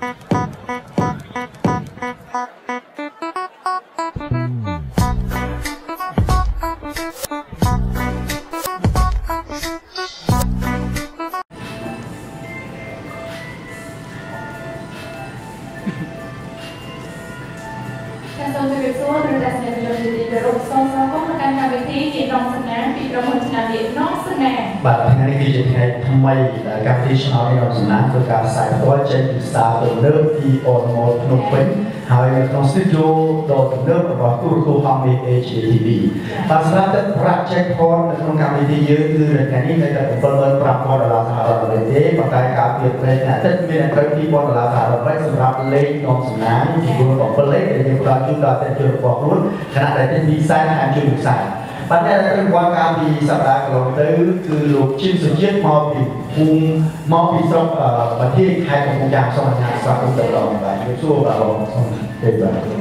Trong việc số người ta sẽ được đi về rộng sâu sâu có một căn nhà vệ tí thì trong sân nắng bị trong một nhà điện nó sân nắng. Bạn thì ngay khi chúng ta tham mây các thị trường ở trong sân nắng với các sản phẩm trên thị xã từ nước thì ổn một nộp bánhហើយក្នុង studio ដ៏ទំនើបរបស់ទូរទស្សន៍ហង HTV បាទសម្រាប់ទឹកប្រាក់ checkpoint នៅក្នុងកម្មវិធីយើងគឺនៅថ្ងៃនេះនៅតែ$7,500សហរដ្ឋអាមេរិកទេប៉ុន្តែការព្រៀបផ្លេចអាទិត្យមានត្រូវ$2,000សហរដ្ឋអាមេរិកសម្រាប់លេខនាំសំណាងចំនួន7លេខដែលយើងផ្ដល់ជូនដល់អតិថិជនរបស់ខ្លួនខណៈដែលទីផ្សារអាចជួយផ្សាយបាទតែរង្វាន់ការពីសប្តាហ៍កន្លងទៅគឺលោកជិនសុជាតិមកពីភូមិមកពីស្រុកប្រធានខេត្តកំពង់ចាមសូមអញ្ញាតស្វាគមន៍ទៅដល់បាទជំរាបសួរបាទបងសូមទេបាទបាទ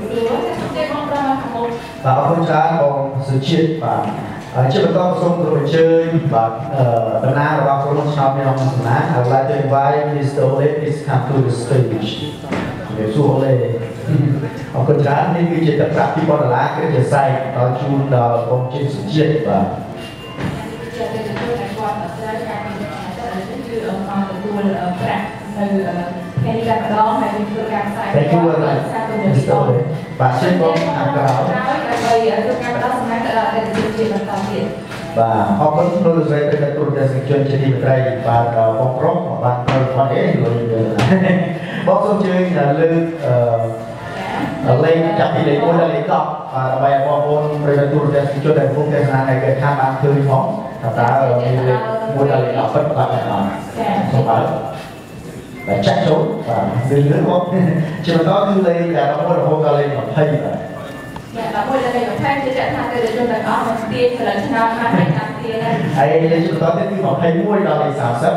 អរគុណច្រើនបងសុជាតិបាទជាបន្តសូមគោរពអញ្ជើញបាទតំណាងរបស់ក្រុមឆ្នោតមានអង្គសំណាង I would like to invite Mr. Ole please come to the stage ជំរាបសួរ Ole អរគុណច្រើននេះគឺជាទឹកប្រាក់$2,000គឺជាសែកដល់ជូនដល់បងជិនសុជាតិបាទថ្ងៃនេះការម្ដងហើយមានធ្វើការផ្សាយតែជួយបាទជិនបងខាងក្រៅដើម្បីធ្វើការផ្ដល់សំណាងទៅដល់អតិថិជនជាបន្តទៀតបាទអរគុណលោកស្រីទៅទូរទស្សនិកជនជាទីមេត្រីបាទបងប្រុសបាទត្រូវផងអីលុយបងសូមជើញលើកលេខចាប់ពីលេខ1ដល់លេខ10ដើម្បីឲ្យបងប្អូនប្រិយមិត្តទូរទស្សនិកជនដែលកំពុងទេសនានៅគេខាងបានឃើញផងតើមានលេខ1ដល់លេខ10ពិតបាទអត់សូមបាទតែចាក់ចូលបាទរឿងមកជាបន្តគឺលេខ11រហូតដល់លេខ20បាទ11ដល់លេខ20ជាចាក់ថាទៅជនទាំងអស់មកទាញឆ្លងឆ្នាំមកឲ្យតាមទាញហើយលេខបន្តទៀតគឺ21ដល់លេខ30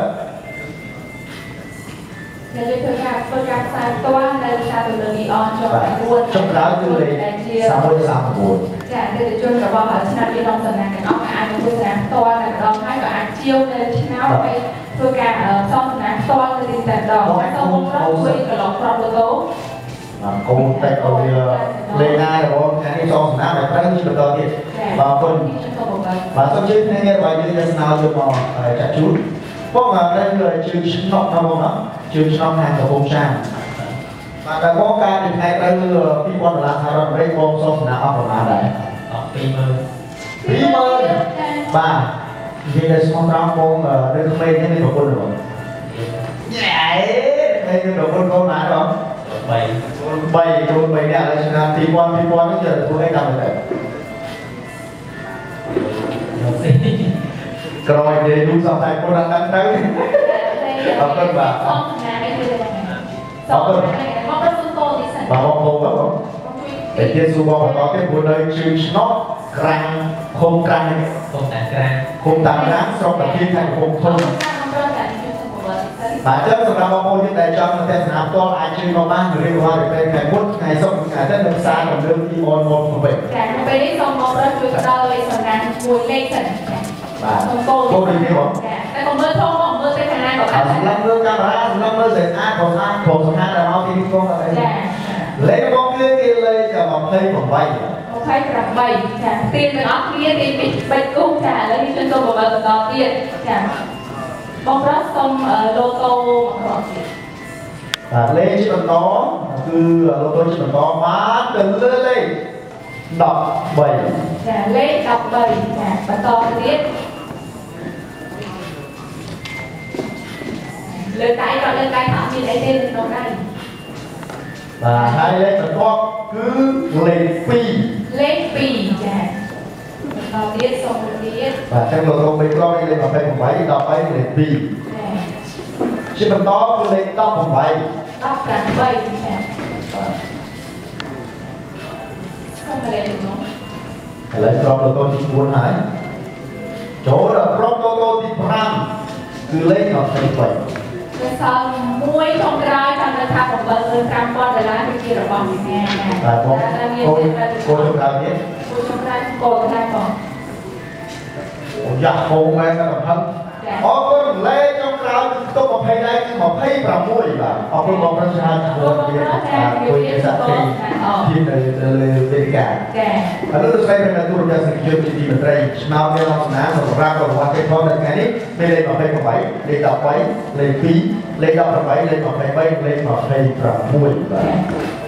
ដែលធ្វើការផ្សាយផ្ទាល់នៅសារទំនើប Neon ចុងក្រោយគឺលេខ3139ចាអតិថិជនរបស់ឆ្នោតក្នុងសំណាក់ទាំងអស់អាចមកធ្វើការផ្ទាល់តែម្ដងហើយក៏អាចជាវនៅឆ្នោតហើយធ្វើការសងសំណាក់ផ្ទាល់ទៅទីតែម្ដងហើយសូមប្រកួតក្លងប្របឡូកូនតែឲ្យលេខណារបស់ខាងនេះសងសំណាក់ឲ្យត្រូវជាបន្តទៀតបាទអរគុណបាទសូមជឿគ្នារបស់យើងដែលស្នើយកមកចាក់ជូនបងដែលជឿឆ្នោតរបស់បងជឿឆ្នោតខាងកំពង់ចាមបាទតែបងការពីថ្ងៃទៅ$2,000សហរដ្ឋអាមេរិកបងសងសំណាក់អស់ប្រមាណដែរអស់20000បាទនិយាយដល់ស្មោះត្រង់បងនៅក្មេងនេះមានប្រពន្ធរបស់ញ៉ែមានប្រពន្ធកូនណាបង3ចូល3នាក់ហើយឆ្នាំ2000នេះจะធ្វើអីតាមទៅក្រោយពេលយូរសំតែពុនដល់ទៅអរគុណបាទអរគុណបងប្រសុំតោទីសិនបងបងតែជាសួរបងបន្តទៀតព្រោះនៅជើងឆ្នោតក្រាំងឃុំក្រាំងឃុំតាក្រាំងស្រុកតាគៀនខេត្តកំពង់ធំបាទចឹងសម្រាប់បងប្អូនយើងដែលចង់មកទស្សនាផ្ទាល់អាចជួយមកបានរៀបរាប់ពីថ្ងៃមុនថ្ងៃសុក្រថ្ងៃអាទិត្យនៅផ្សារដំណើរទីអនមកវិញចាពេលនេះសូមមកដល់ជួយផ្ដល់ឲ្យសម្រាប់មួយលេខសិនបាទសូមនេះបងតែកុំមើលធំបងមើលទៅខាងណាក៏បានសម្រាប់មើលកាមេរ៉ាសម្រាប់មើលស្អាតបងស្អាតព្រមសំខាន់ដល់មកទីនេះបងអីចាលេខបងគឺលេខ28ចាទៀនទាំងអស់គ្នាទីពី3គុំចាឥឡូវនេះខ្ញុំសូមបង្កើនបន្តទៀតចាបងប្រុសសូមឡូតូមកក្រោយទៀតបាទលេខជាបន្តគឺឡូតូជាបន្តបានទៅលើលេខ13ចាលេខ13ចាបន្តទៀតលើដៃក៏លើដៃអត់មានអីទេនៅក្នុងដៃបាទហើយលេខបន្ទាប់គឺលេខ2លេខ2ចាបន្តទៀតសូមទៀតបាទចឹងលោកលោកមេក្រុមនេះលេខ28 13លេខ2ជាបន្តគឺលេខ18ចាបាទសូមលេខនោះឥឡូវក្រុមលោកលោកទី4ហើយចូលដល់ក្រុមលោកលោកទី5គឺលេខ23គឺសល់មួយចុងក្រោយតាមនៅថា$7,500គឺជារបស់វិញ្ញាណបាទបងកូនចុងក្រោយនេះកូនចុងក្រោយកូនណាបងអូយ៉ាហូមែនតែកំហឹងអរគុណលេខចុងក្រោយគឺก็มาให้ได้คือมาให้ประมวยแบบเอาไปมองประชาชนเรียนคุยกันสักทีที่เลยเป็นแก่lalu saya mengatur jasa kerja di menteri senam yang langsung seorang orang yang tahu dengan ini nilai mapai mapai nilai dapat nilai fee nilai dapat mapai nilai mapai baik nilai mapai pramuai